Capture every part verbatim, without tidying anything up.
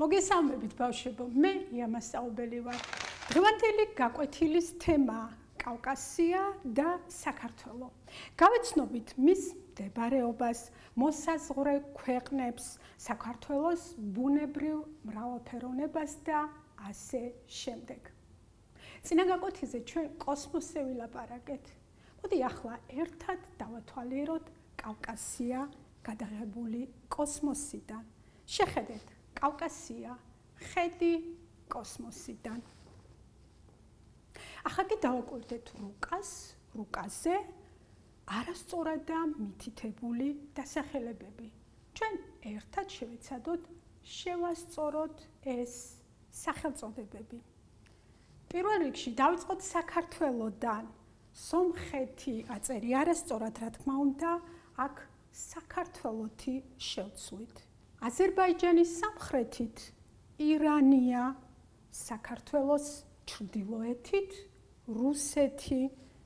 მოგესალმებით ბავშვებო, მე იამა საუბელი ვარ. დღევანდელი გაკვეთილის თემაა კავკასია და საქართველო. გავეცნობით მის მდებარეობას, მოსაზღვრე ქვეყნებს, საქართველოს ბუნებრივ მრავალფეროვნებას და ასე შემდეგ. წინა გაკვეთილზე ჩვენ კოსმოსზე ვილაპარაკეთ. მოდი ახლა ერთად დავათვალიეროთ კავკასია გადაღებული კოსმოსიდან. შეხედეთ, კავკასია, ხედი კოსმოსიდან. ახლა კი დავაკვირდეთ რუკას, რუკაზე არასწორადაა მითითებული დასახელებები. ჩვენ ერთად შევეცადოთ შევასწოროთ ეს სახელწოდებები. პირველ რიგში დავიწყოთ საქართველოდან. სომხეთი აწერი არასწორად, რა თქმა უნდა, აქ საქართველოთი შევცვლით. აზერბაიჯანის სამხრეთით ირანია, საქართველოს ჩრდილოეთით რუსეთი,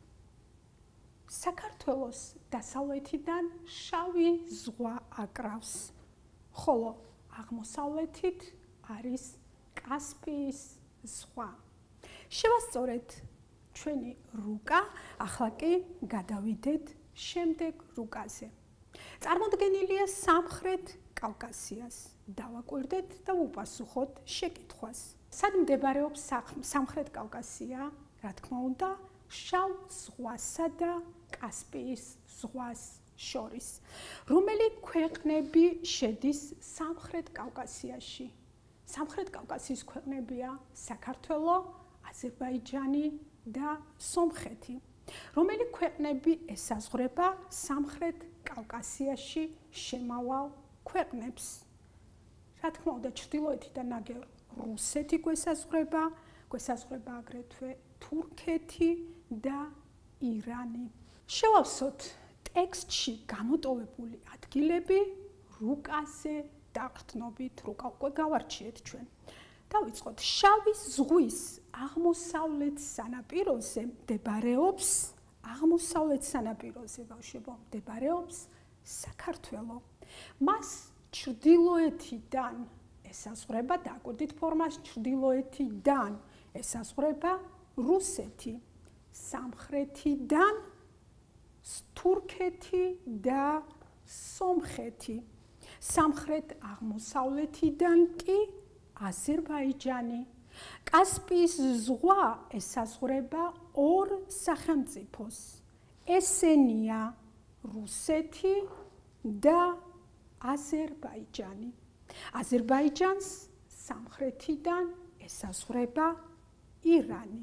საქართველოს დასავლეთიდან შავი ზღვა აკრავს, ხოლო აღმოსავლეთით არის კასპიის ზღვა. შევასწორეთ ჩვენი რუკა, ახლა კი გადავიდეთ შემდეგ რუკაზე. წარმოდგენილია სამხრეთ კავკასიას. დავაკვირდეთ და ვუპასუხოთ შეკითხვას. სად მდებარეობს სამხრეთ კავკასია? რა თქმა უნდა, შავ ზღვასა და კასპიის ზღვას შორის. რომელი ქვეყნები შედის სამხრეთ კავკასიაში? სამხრეთ კავკასიის ქვეყნებია საქართველო, აზერბაიჯანი და სომხეთი. რომელი ქვეყნები ესაზღვრება სამხრეთ კავკასიაში შემავალ ქვეყნებს? რა თქმა უნდა, ჩრდილოეთიდან ნაგერ რუსეთი გვესაზღვრება, გვესაზღვრება აგრეთვე თურქეთი და ირანი. შევავსოთ ტექსტში გამოტოვებული ადგილები რუკაზე დაყრდნობით, რუკა უკვე გავარჩიეთ ჩვენ. დავიწყოთ შავი ზღვის აღმოსავლეთ სანაპიროზე მდებარეობს აღმოსავლეთ სანაპიროზე ბავშვებო მდებარეობს საქართველო. მას ჩრდილოეთიდან ესაზღვრება, დაკვირდით ფორმას, ჩრდილოეთიდან ესაზღვრება რუსეთი, სამხრეთიდან თურქეთი და სომხეთი, სამხრეთ აღმოსავლეთიდან კი აზერბაიჯანი. კასპიის ზღვა ესაზღვრება ორ სახელმწიფოს. ესენია რუსეთი და აზერბაიჯანი. აზერბაიჯანს სამხრეთიდან ესაზღვრება ირანი.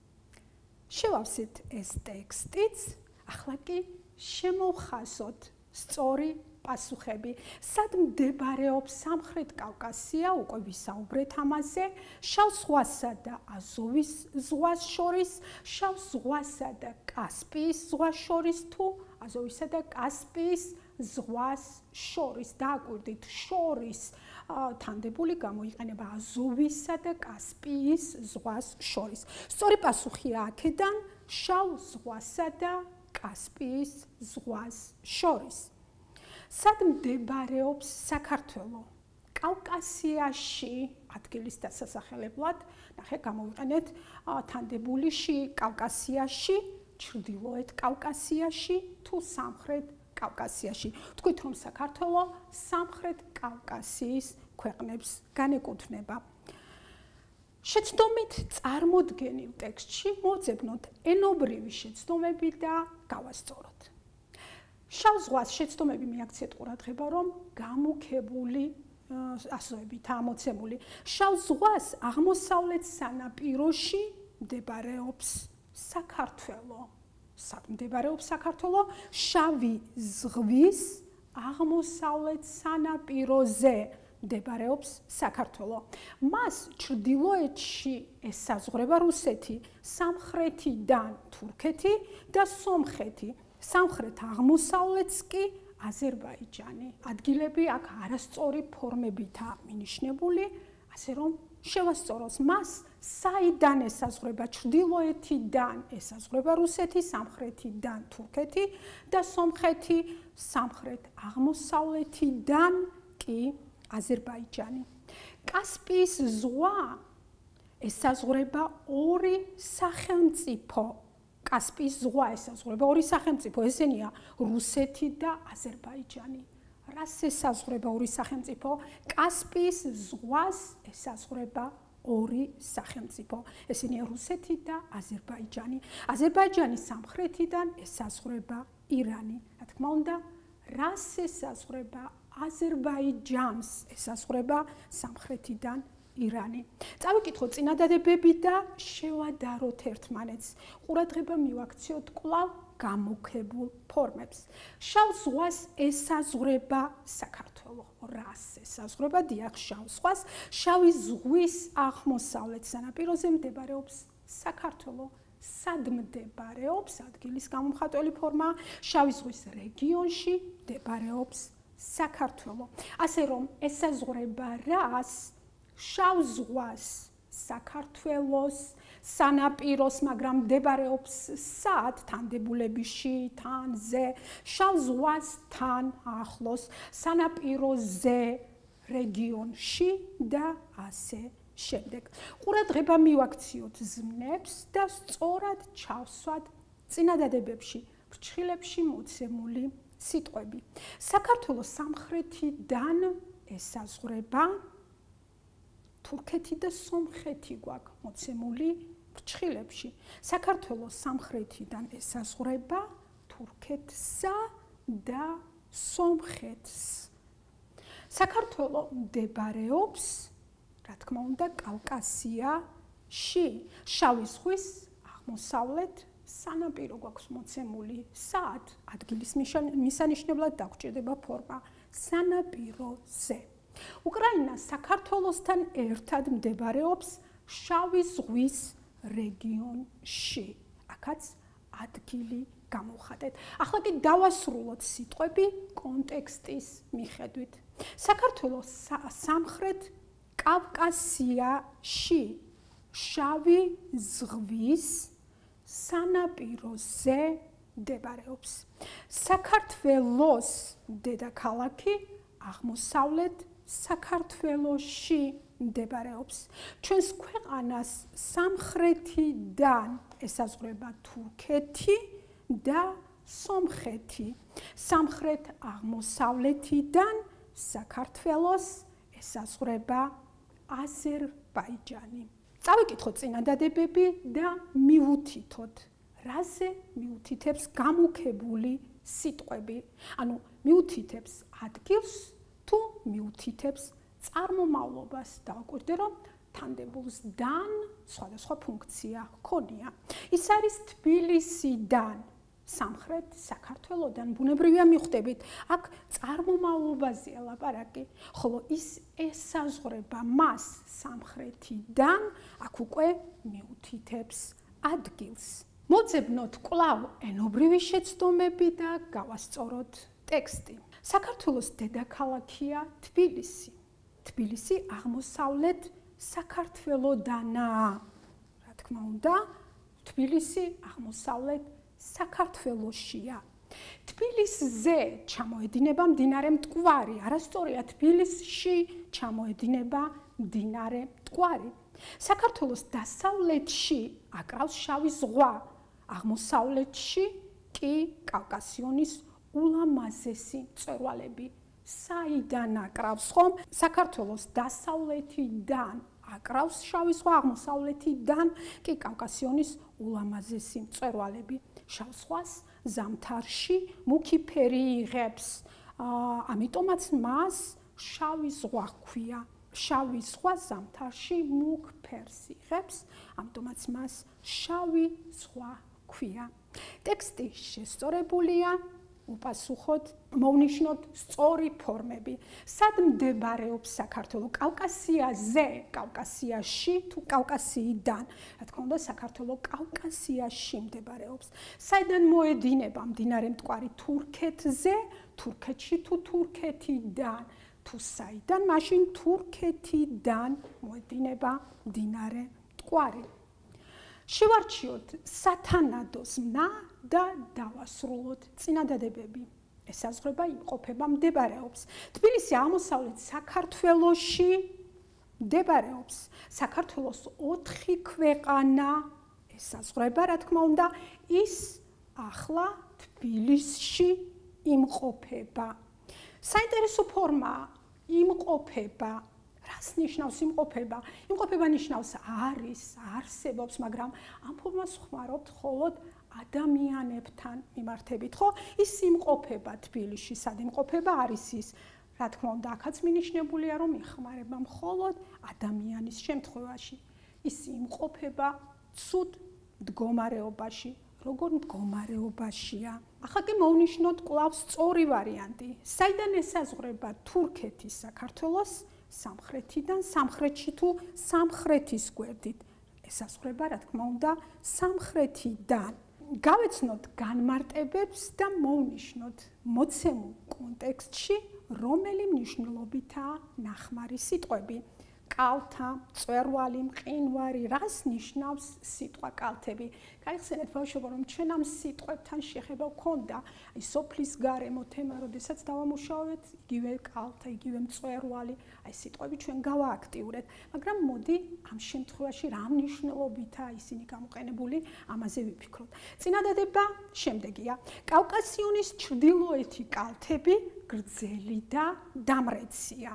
შევავსეთ ეს ტექსტიც, ახლა კი შემოვხაზოთ სწორი პასუხები. სად მდებარეობს სამხრეთ კავკასია? უკვე ვისაუბრეთ ამაზე. შავ ზღვასა და აზოვის ზღვას შორის, შავ ზღვასა და კასპიის ზღვას შორის თუ აზოვისა და კასპიის ზღვას შორის. დააკვირდით, შორის თანდებული გამოიყენება აზოვისა და კასპიის ზღვას შორის. სწორი პასუხია აქედან შავ ზღვასა და კასპიის ზღვას შორის. სად მდებარეობს საქართველო? კავკასიაში ადგილის დასასახელებლად, ნახე, გამოვიყენეთ თანდებულიში კავკასიაში, ჩრდილოეთ კავკასიაში თუ სამხრეთ კავკასიაში. თქვით, რომ საქართველო სამხრეთ კავკასიის ქვეყნებს განეკუთვნება. შეცდომით წარმოდგენილ ტექსტში მოვძებნოთ ენობრივი შეცდომები და გავასწოროთ. შავ ზღვას შეცდომები მიაქციეთ ყურადღება, რომ გამუქებული ასოებითაა მოცემული. შავ ზღვას აღმოსავლეთ სანაპიროში მდებარეობს საქართველო. სად მდებარეობს საქართველო? შავი ზღვის აღმოსავლეთ სანაპიროზე მდებარეობს საქართველო. მას ჩრდილოეთში ესაზღვრება რუსეთი, სამხრეთიდან თურქეთი და სომხეთი. სამხრეთ აღმოსავლეთს კი აზერბაიჯანი. ადგილები აქ არასწორი ფორმებითაა მინიშნებული, ასე რომ შევასწოროთ მას, საიდან ესაზღვრება ჩრდილოეთიდან ესაზღვრება რუსეთი, სამხრეთიდან თურქეთი და სომხეთი, სამხრეთ აღმოსავლეთიდან კი აზერბაიჯანი. კასპიის ზღვა ესაზღვრება ორი სახელმწიფო. კასპიის ზღვა ესაზღვრება ორი სახელმწიფო, ესენია რუსეთი და აზერბაიჯანი. რას ესაზღვრება ორი სახელმწიფო? კასპიის ზღვას ესაზღვრება ორი სახელმწიფო. ესენია რუსეთი და აზერბაიჯანი. აზერბაიჯანის სამხრეთიდან ესაზღვრება ირანი. რა თქმა უნდა, რას ესაზღვრება? აზერბაიჯანს ესაზღვრება სამხრეთიდან ირანი. წავიკითხოთ წინადადებები და შევადაროთ ერთმანეთს. ყურადღება მივაქციოთ კვლავ გამუქებულ ფორმებს. შავ ზღვას ესაზღვრება საქართველო. რას ესაზღვრება? დიახ, შავ ზღვას. შავი ზღვის აღმოსავლეთ სანაპიროზე მდებარეობს საქართველო. სად მდებარეობს? ადგილის გამომხატველი ფორმა. შავი ზღვის რეგიონში მდებარეობს საქართველო. ასე რომ ესაზღვრება რას? შავ ზღვას, საქართველოს სანაპიროს, მაგრამ მდებარეობს სად? თანდებულებიში, თანზე, შავ ზღვასთან ახლოს, სანაპიროზე, რეგიონში და ასე შემდეგ. ყურადღება მივაქციოთ ზმნებს და სწორად ჩავსვათ წინადადებებში, ფრჩხილებში მოცემული სიტყვები. საქართველოს სამხრეთიდან ესაზღვრება თურქეთი და სომხეთი გვაქვს მოცემული ფრჩხილებში. საქართველოს სამხრეთიდან ესაზღვრება თურქეთსა და სომხეთს. საქართველო მდებარეობს, რა თქმა უნდა, კავკასიაში. შავი ზღვის აღმოსავლეთ სანაპირო გვაქვს მოცემული. სად? ადგილის მისანიშნებლად დაგვჭირდება ფორმა სანაპიროზე. უკრაინა საქართველოსთან ერთად მდებარეობს შავი ზღვის რეგიონში. აქაც ადგილი გამოვხატეთ. ახლა კი დავასრულოთ სიტყვები კონტექსტის მიხედვით. საქართველოს სამხრეთ კავკასიაში შავი ზღვის სანაპიროზე მდებარეობს. საქართველოს დედაქალაქი აღმოსავლეთ საქართველოში მდებარეობს. ჩვენს ქვეყანას სამხრეთიდან ესაზღვრება თურქეთი და სომხეთი. სამხრეთ აღმოსავლეთიდან საქართველოს ესაზღვრება აზერბაიჯანი. წავიკითხოთ წინადადებები და მივუთითოთ, რაზე მიუთითებს გამუქებული სიტყვები. ანუ მიუთითებს ადგილს თუ მიუთითებს წარმომავლობას. დავაკვირდე, რომ თანდებულსდან სხვადასხვა ფუნქცია ჰქონია. ის არის თბილისიდან, სამხრეთ საქართველოდან, ბუნებრივია მიხვდებით, აქ წარმომავლობაზეა ლაპარაკი, ხოლო ის ესაზღვრება მას სამხრეთიდან, აქ უკვე მიუთითებს ადგილს. მოძებნოთ კვლავ ენობრივი შეცდომები და გავასწოროთ ტექსტი. საქართველოს დედაქალაქია თბილისი. თბილისი აღმოსავლეთ საქართველოდანაა. რა თქმა უნდა, თბილისი აღმოსავლეთ საქართველოშია. თბილისზე ჩამოედინება მდინარე მტკვარი. არასწორია, თბილისში ჩამოედინება მდინარე მტკვარი. საქართველოს დასავლეთში აკრავს შავი ზღვა. აღმოსავლეთში კი კავკასიონის ულამაზესი მწვერვალები. საიდან აკრავს ხომ? საქართველოს დასავლეთიდან აკრავს შავი ზღვა, აღმოსავლეთიდან კი კავკასიონის ულამაზესი მწვერვალები. შავ ზღვას ზამთარში მუქი ფერი იღებს, ამიტომაც მას შავი ზღვა ჰქვია. შავი ზღვა ზამთარში მუქ ფერს იღებს, ამიტომაც მას შავი ზღვა ჰქვია. ტექსტი შესწორებულია. უპასუხოთ, მოვნიშნოთ სწორი ფორმები. სად მდებარეობს საქართველო? კავკასიაზე, კავკასიაში თუ კავკასიიდან? რა თქმა უნდა, საქართველო კავკასიაში მდებარეობს. საიდან მოედინება მდინარე მტკვარი? თურქეთზე, თურქეთში თუ თურქეთიდან? თუ საიდან? მაშინ თურქეთიდან მოედინება მდინარე მტკვარი. შევარჩიოთ სათანადო ზმნა და დავასრულოთ წინადადებები. ესაზღვრება იმყოფება მდებარეობს. თბილისი აღმოსავლეთ საქართველოში მდებარეობს საქართველოს ოთხი ქვეყანა ესაზღვრება, რა თქმა უნდა, ის ახლა თბილისში იმყოფება. საინტერესო ფორმა იმყოფება. რას ნიშნავს იმყოფება? იმყოფება ნიშნავს არის, არსებობს, მაგრამ ამ ფორმას ხმარობთ მხოლოდ ადამიანებთან მიმართებით, ხო? ის იმყოფება თბილისში, სად იმყოფება? არის ის, რა თქმა უნდა, აქაც მინიშნებულია, რომ იხმარება მხოლოდ ადამიანის შემთხვევაში. ის იმყოფება ცუდ მდგომარეობაში. როგორ მდგომარეობაშია? ახლა კი მოვნიშნოთ კვლავ სწორი ვარიანტი. საიდან ესაზღვრება თურქეთი საქართველოს? სამხრეთიდან, სამხრეთში თუ სამხრეთის გვერდით ესაზღვრება, რა თქმა უნდა, სამხრეთიდან. გავეცნოთ განმარტებებს და მოვნიშნოთ მოცემულ კონტექსტში, რომელი მნიშვნელობითაა ნახმარი სიტყვები. კალთა, მწვერვალი, მყინვარი, რას ნიშნავს სიტყვა კალთები? გაიხსენეთ ბავშვებო, რომ ჩვენ ამ სიტყვებთან შეხება გვქონდა. აი სოფლის გარემო თემა, როდესაც დავამუშავეთ, იგივე კალთა, იგივე მწვერვალი, აი სიტყვები ჩვენ გავააქტიურეთ. მაგრამ მოდი ამ შემთხვევაში რა მნიშვნელობითაა ისინი გამოყენებული, ამაზე ვიფიქროთ. წინადადება შემდეგია. კავკასიონის ჩრდილოეთი კალთები გრძელი და დამრეცია.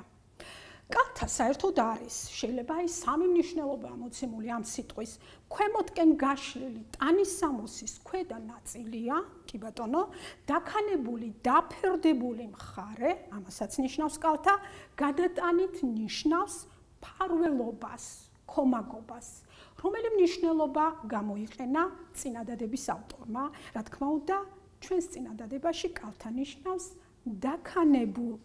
კალთა საერთოდ არის, შეიძლება აი სამი მნიშვნელობა მოცემული ამ სიტყვის. ქვემოთკენ გაშლილი ტანისამოსის ქვედა ნაწილია, კი ბატონო, დაქანებული, დაფერდებული მხარე, ამასაც ნიშნავს კალთა, გადატანით ნიშნავს ფარველობას, ქომაგობას. რომელი მნიშვნელობა გამოიყენა წინადადების ავტორმა? რა თქმა უნდა, ჩვენს წინადადებაში კალთა ნიშნავს დაქანებულ,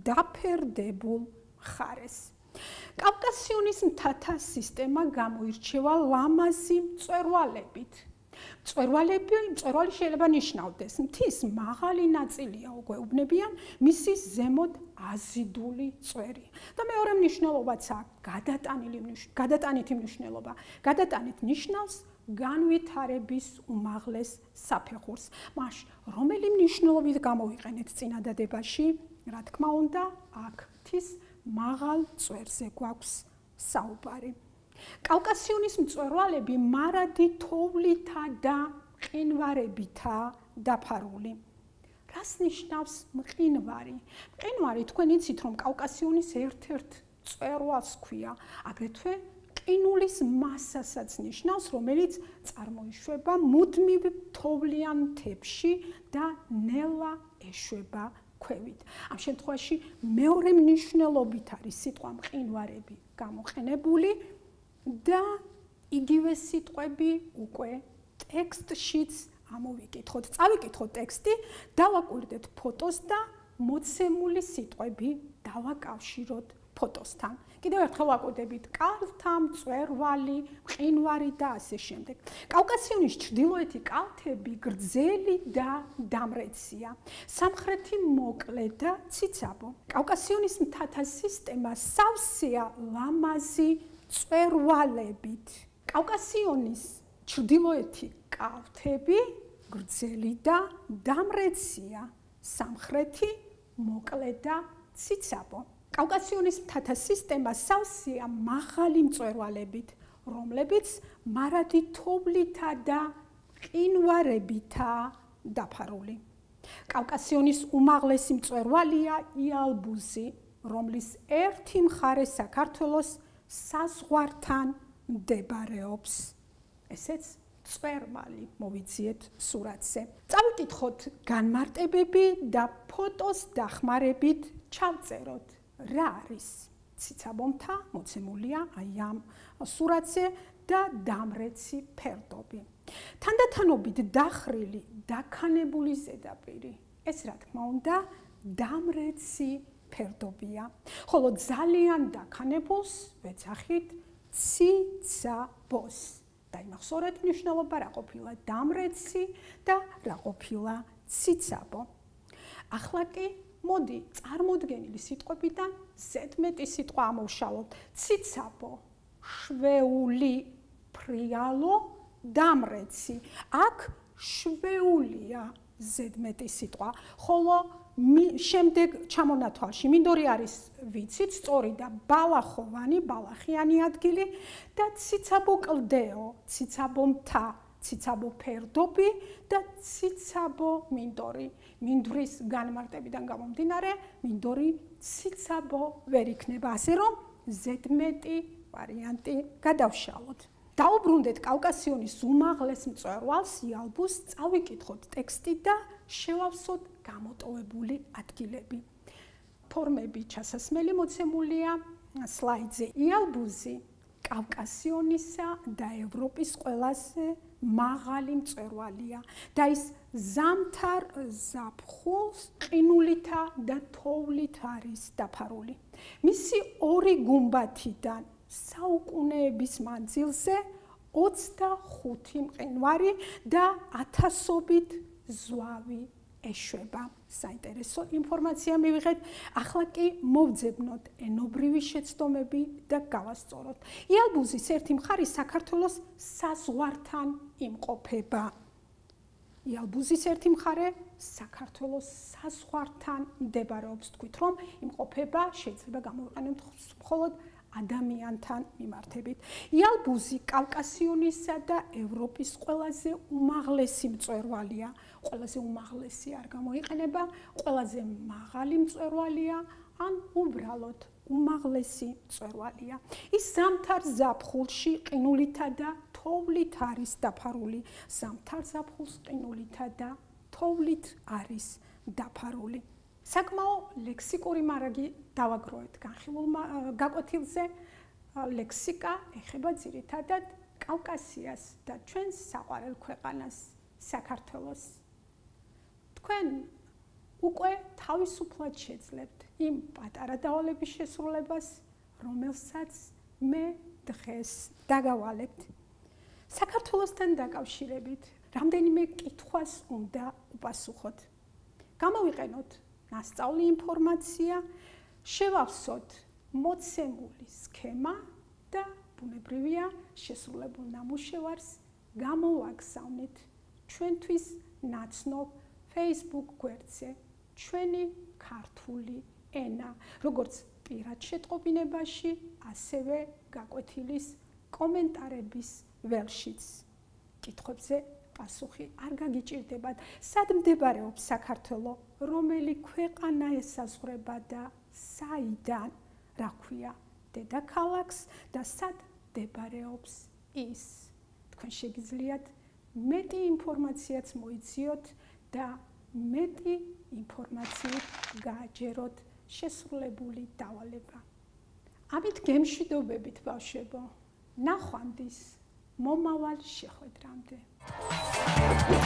დაფერდებულ ხარეს. კავკასიონის მთათა სისტემა გამოირჩევა ლამაზი მწვერვალებით. მწვერვალები, მწვერვალი შეიძლება ნიშნავდეს მთის მაღალი ნაწილია, უკვე უბნებიან მისი ზემოთ აზიდული წვერი. და მეორე მნიშვნელობაც აქვს გადატანილი გადატანითი მნიშვნელობა. გადატანით ნიშნავს განვითარების უმაღლეს საფეხურს. მაშ რომელი მნიშვნელობით გამოვიყენეთ წინადადებაში? რა თქმა უნდა, აქ მთის მაღალ წვერზე გვაქვს საუბარი. კავკასიონის მწვერვალები მარადი თოვლითა და მყინვარებითაა დაფარული. რას ნიშნავს მყინვარი? მყინვარი თქვენ იცით, რომ კავკასიონის ერთ-ერთ მწვერვალს ქვია, აგრეთვე ყინულის მასასაც ნიშნავს, რომელიც წარმოიშვება მუდმივ თოვლიან მთებში და ნელა ეშვება ქვევით. ამ შემთხვევაში მეორე მნიშვნელობით არის სიტყვა მყინვარები გამოყენებული და იგივე სიტყვები უკვე ტექსტშიც ამოვიკითხოთ. წავიკითხოთ ტექსტი, დავაკვირდეთ ფოტოს და მოცემული სიტყვები დავაკავშიროთ ფოტოსთან. კიდევ ერთხელ ვაკვირდებით კალთა, მწვერვალი, მყინვარი და ასე შემდეგ. კავკასიონის ჩრდილოეთი კალთები გრძელი და დამრეცია. სამხრეთი მოკლე და ციცაბო. კავკასიონის მთათა სისტემა სავსეა ლამაზი მწვერვალებით. კავკასიონის ჩრდილოეთი კალთები გრძელი და დამრეცია. სამხრეთი მოკლე და ციცაბო. კავკასიონის მთათა სისტემა სავსეა მაღალი მწვერვალებით, რომლებიც მარადი თოვლითა და მყინვარებითაა დაფარული. კავკასიონის უმაღლესი მწვერვალია იალბუზი, რომლის ერთი მხარე საქართველოს საზღვართან მდებარეობს. ესეც მწვერვალი მოვიძიეთ სურათზე. წავიკითხოთ განმარტებები და ფოტოს დახმარებით ჩავწეროთ. რა არის ციცაბო მთა მოცემულია აი ამ სურათზე და დამრეცი ფერდობი. თანდათანობით დახრილი, დაქანებული ზედაპირი. ეს რა თქმა უნდა დამრეცი ფერდობია. ხოლო ძალიან დაქანებულს ვეძახით ციცაბოს. დაიმახსოვრეთ მნიშვნელობა, რა ყოფილა დამრეცი და რა ყოფილა ციცაბო. ახლა კი მოდი წარმოდგენილი სიტყვებიდან ზედმეტი სიტყვა ამოვშალოთ. ციცაბო, შვეული, ფრიალო, დამრეცი. აქ შვეულია ზედმეტი სიტყვა, ხოლო შემდეგ ჩამონათვალში მინდორი არის ვიცით, სწორი და ბალახოვანი, ბალახიანი ადგილი და ციცაბო კლდეო, ციცაბო მთა, ციცაბო ფერდობი და ციცაბო მინდორი. მინდვრის განმარტებიდან გამომდინარე, მინდორი ციცაბო ვერ იქნება, ასე რომ ზედმეტი ვარიანტი გადავშალოთ. დავუბრუნდეთ კავკასიონის უმაღლეს მწვერვალს იალბუს, წავიკითხოთ ტექსტი და შევავსოთ გამოტოვებული ადგილები. ფორმები ჩასასმელი მოცემულია სლაიდზე. იალბუზი კავკასიონისა და ევროპის ყველაზე მაღალი მწვერვალია და ის ზამთარ ზაფხულს ყინულითა და თოვლით არის დაფარული. მისი ორი გუმბათიდან საუკუნეების მანძილზე ოცდახუთი მყინვარი და ათასობით ზვავი ეშვება. საინტერესო ინფორმაცია მივიღეთ. ახლა კი მოვძებნოთ ენობრივი შეცდომები და გავასწოროთ. იალბუზის ერთი მხარი საქართველოს საზღვართან იმყოფება. იალბუზის ერთი მხარე საქართველოს საზღვართან მდებარეობს. თქვით რომ იმყოფება, შეიძლება გამოვიყენოთ მხოლოდ ადამიანთან მიმართებით. იალბუზი კავკასიონისა და ევროპის ყველაზე უმაღლესი მწვერვალია. ყველაზე უმაღლესი არ გამოიყენება, ყველაზე მაღალი მწვერვალია, ან უბრალოდ უმაღლესი მწვერვალია. ის ზამთარ ზაფხულში ყინულითა და თოვლით არის დაფარული. ზამთარ ზაფხულს ყინულითა და თოვლით არის დაფარული. საკმაო ლექსიკური მარაგი დავაგროვეთ განხილულ გაკვეთილზე. ლექსიკა ეხება ძირითადად კავკასიას და ჩვენს საყვარელ ქვეყანას საქართველოს. თქვენ უკვე თავისუფლად შეძლებთ იმ პატარა დავალების შესრულებას, რომელსაც მე დღეს დაგავალებთ. საქართველოსთან დაკავშირებით რამდენიმე კითხვას უნდა უპასუხოთ. გამოვიყენოთ ნასწავლი ინფორმაცია, შევავსოთ მოცემული სქემა და ბუნებრივია შესრულებულ ნამუშევარს გამოვაგზავნით ჩვენთვის ნაცნობ Facebook გვერდზე ჩვენი ქართული ენა, როგორც პირად შეტყობინებაში, ასევე გაკვეთილის კომენტარების ველშიც. კითხვებზე პასუხი არ გაგიჭირდებათ. სად მდებარეობს საქართველო, რომელი ქვეყანა ესაზღვრება და საიდან, რა ქვია დედაქალაქს და სად მდებარეობს ის. თქვენ შეგიძლიათ მეტი ინფორმაციაც მოიციოთ და მეტი ინფორმაციით გააჯეროთ შესრულებული დავალება. ამით გემშვიდობებით ბავშვებო, ნახვამდის მომავალ შეხვედრამდე.